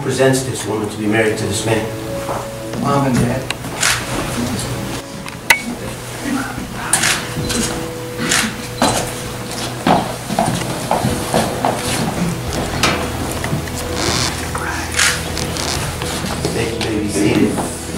presents this woman to be married to this man? Mom and Dad. Thank you, may be seated.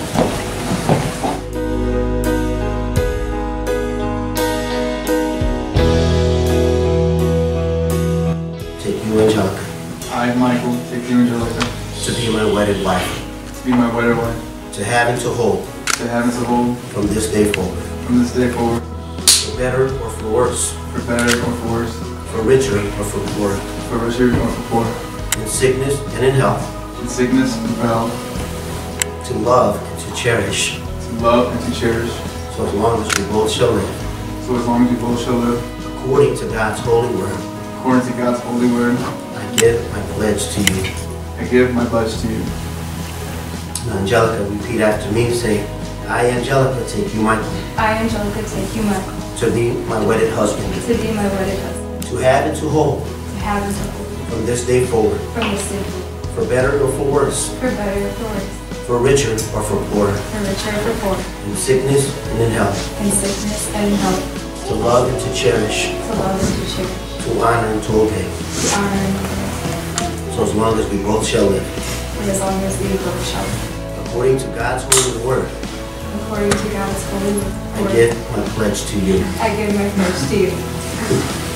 Take you, Angelica, I, Michael, take you, Angelica, to be my wedded wife, to be my wedded wife, to have and to hold to have and to hold from this day forward, from this day forward, for better or for worse, for better or for worse, for richer or for poorer, for richer or for poor, in sickness and in health, in sickness and for health, to love and to cherish, to love and to cherish, so as long as we both shall live, so as long as we both shall live, according to God's holy word. according to God's holy word, I give my pledge to you. I give my pledge to you. Now, Angelica, repeat after me and say, I, Angelica, take you, Michael, I, Angelica, take you, Michael, to be my wedded husband, to be my wedded husband, to have and to hold to have and to hold from this day forward, from this day forward, for better or for worse, for better or for worse, for richer or for poorer, for richer or for poor, in sickness and in health, in sickness and in health, to love and to cherish, to love and to cherish, to honor and to obey, to honor and to obey, so as long as we both shall live, for as long as we both shall live, according to God's holy word. according to God's holy word. I give my pledge to you. I give my pledge to you.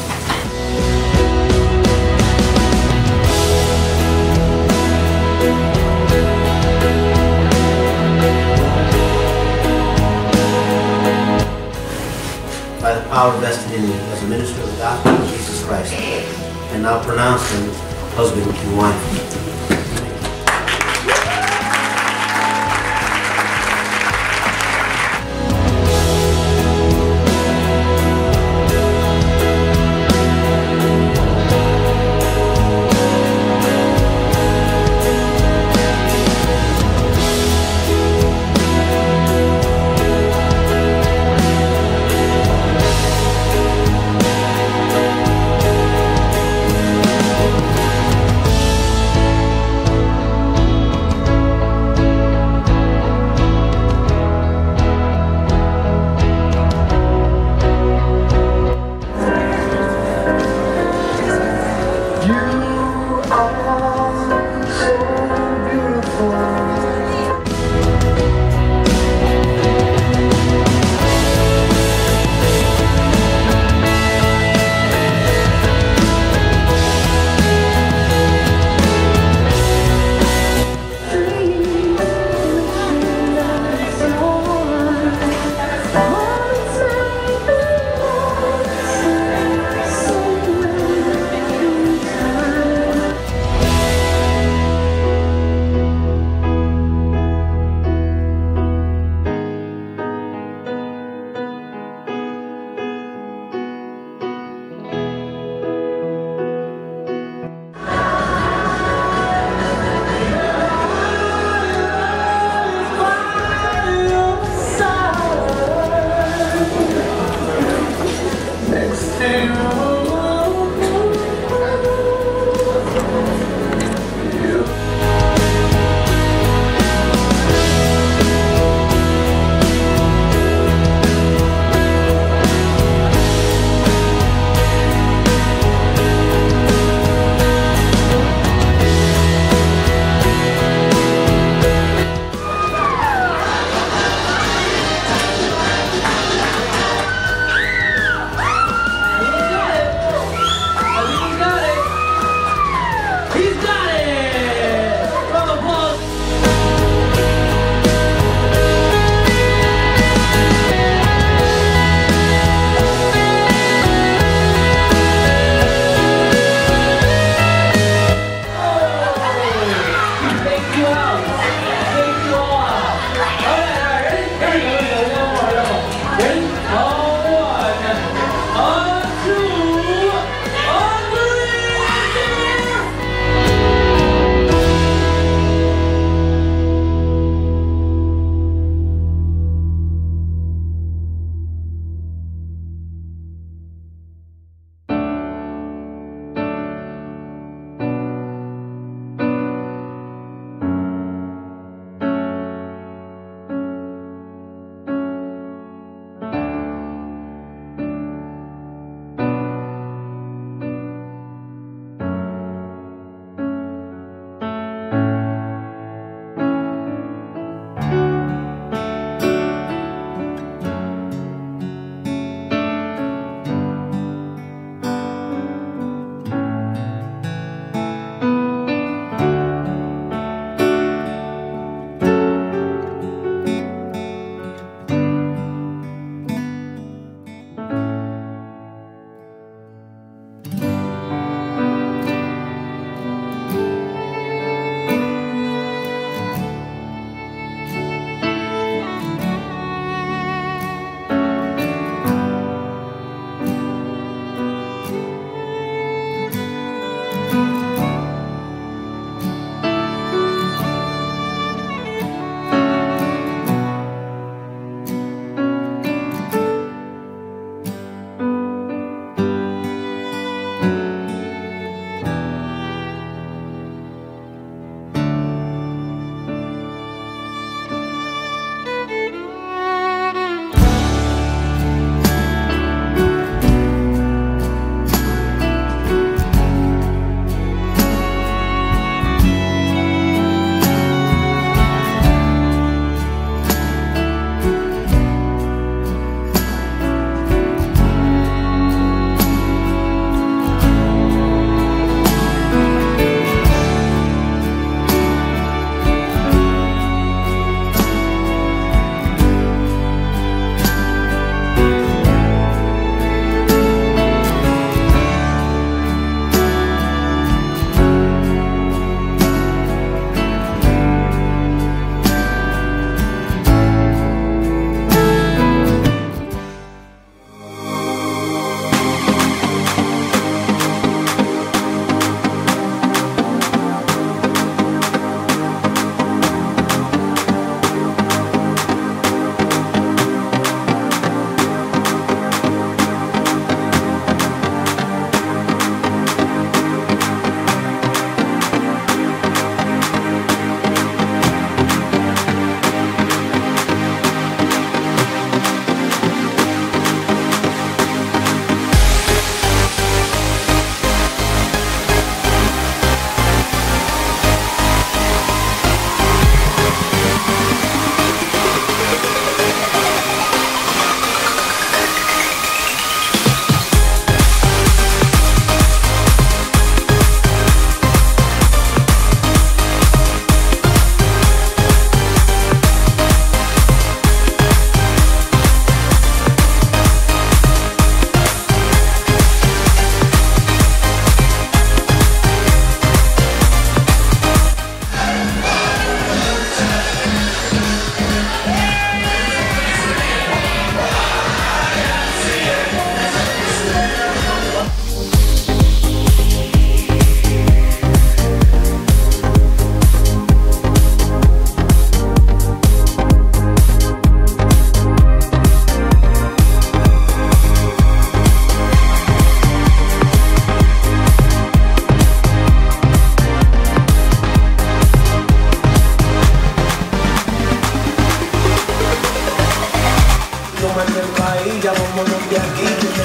By the power vested in me as a minister of the gospel of Jesus Christ, and now pronounce them husband and wife.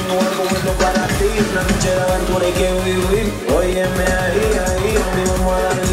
tengo algo bueno para ti. Una noche de aventura hay que vivir. Óyeme ahí, ahí, a mí vamos a dar